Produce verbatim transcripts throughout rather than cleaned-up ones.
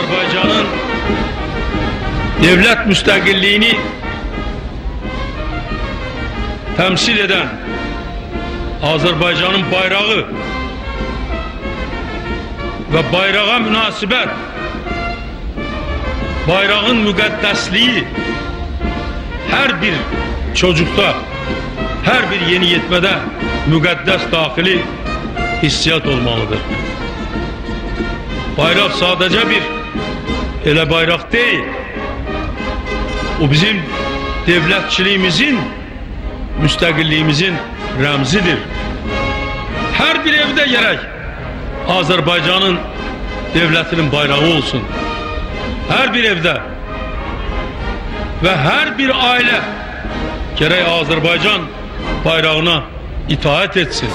Azerbaycan'ın devlet müstakilliğini temsil eden Azerbaycan'ın bayrağı ve bayrağa münasibet, bayrağın müqəddəsliği her bir çocukta, her bir yeni yetmede müqəddəs daxili hissiyat olmalıdır. Bayrak sadece bir elə bayrak değil, o bizim devletçiliğimizin, müstakilliğimizin rəmzidir. Her bir evde gerek Azerbaycan'ın devletinin bayrağı olsun. Her bir evde ve her bir aile gerek Azerbaycan bayrağına itaat etsin.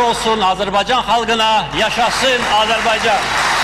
olsun Azerbaycan halkına, yaşasın Azerbaycan.